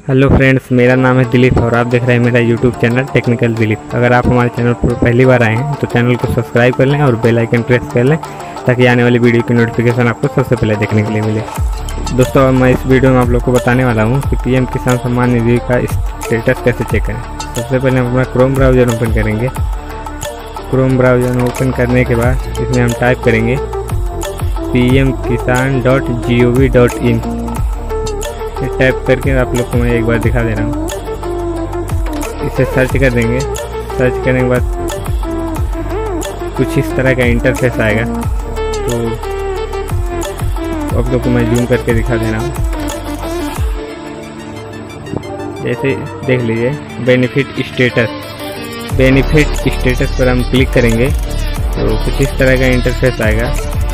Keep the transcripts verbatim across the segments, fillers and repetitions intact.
Hello friends, मेरा नाम है दिलीप और आप देख रहे हैं मेरा यूट्यूब चैनल टेक्निकल दिलीप। अगर आप हमारे चैनल पर पहली बार आए हैं तो चैनल को सब्सक्राइब कर लें और बेल आइकन प्रेस कर लें ताकि आने वाली वीडियो की नोटिफिकेशन आपको सबसे पहले देखने के लिए मिले। दोस्तों, मैं इस वीडियो में आप लोग को बताने वाला हूँ कि पीएम किसान सम्मान निधि का स्टेटस कैसे चेक करें। सबसे पहले हम अपना क्रोम ब्राउज़र ओपन करेंगे। क्रोम ब्राउज़र ओपन करने के बाद इसमें हम टाइप करेंगे P M Kisan dot G O V dot in. Type करके आप लोग को मैं एक बार दिखा दे रहा हूँ। इसे सर्च कर देंगे। सर्च करने के बाद कुछ इस तरह का इंटरफेस आएगा, तो आप लोग को मैं जूम करके दिखा दे रहा हूँ। जैसे देख लीजिए बेनिफिट स्टेटस। बेनिफिट स्टेटस पर हम क्लिक करेंगे तो कुछ इस तरह का इंटरफेस आएगा।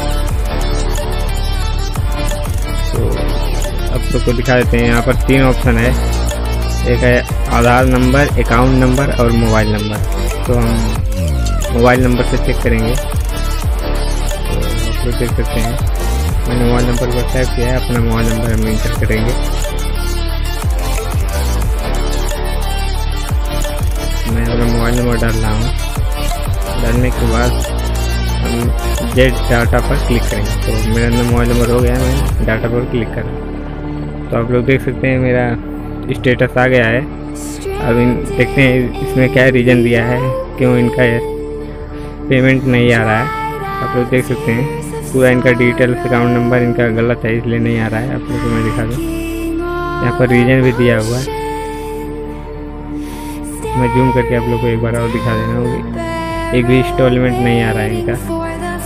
तो आप लोग को दिखा देते हैं। यहाँ पर तीन ऑप्शन है, एक है आधार नंबर, अकाउंट नंबर और मोबाइल नंबर। तो हम मोबाइल नंबर से चेक करेंगे। तो आप लोग देख सकते हैं मैंने मोबाइल नंबर को टाइप किया है। अपना मोबाइल नंबर हम इंटर करेंगे। मैं अपना मोबाइल नंबर डाल रहा हूँ। डालने के बाद हम जेड डाटा पर क्लिक करेंगे। तो मेरा मोबाइल नंबर हो गया, मैं डाटा पर क्लिक कर रहा हूँ। तो आप लोग देख सकते हैं मेरा स्टेटस आ गया है। अब इन देखते हैं इसमें क्या रीज़न दिया है, क्यों इनका पेमेंट नहीं आ रहा है। आप लोग देख सकते हैं पूरा इनका डिटेल्स, अकाउंट नंबर इनका गलत है, इसलिए नहीं आ रहा है। आप लोग को मैं दिखा दूँ, यहाँ पर रीज़न भी दिया हुआ है। मैं जूम करके आप लोग को एक बार और दिखा देना होगी। एक भी इंस्टॉलमेंट नहीं आ रहा है इनका।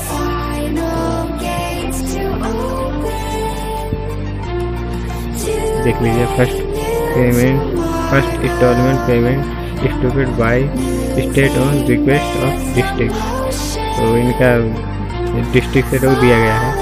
देख लीजिए first payment first instalment payment distributed by state on request of district. तो इनका डिस्ट्रिक्ट से रोक दिया गया है।